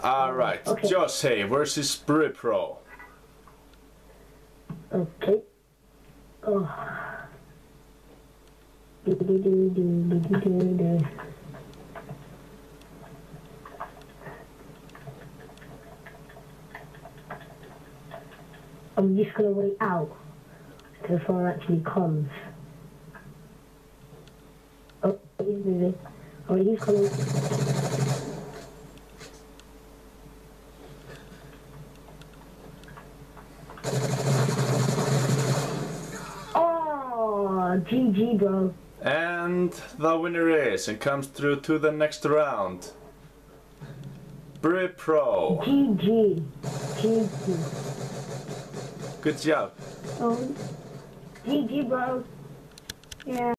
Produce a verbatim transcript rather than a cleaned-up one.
Alright, Okay. Jose versus IBru-Pro. Okay. Oh. Do, do, do, do, do, do, do. I'm just gonna wait out till someone actually comes. Oh, he's moving. Oh, he's coming. Oh, G G, bro. And the winner is, and comes through to the next round, IBru-Pro. G G. G G. Good job. Oh, G G, bro. Yeah.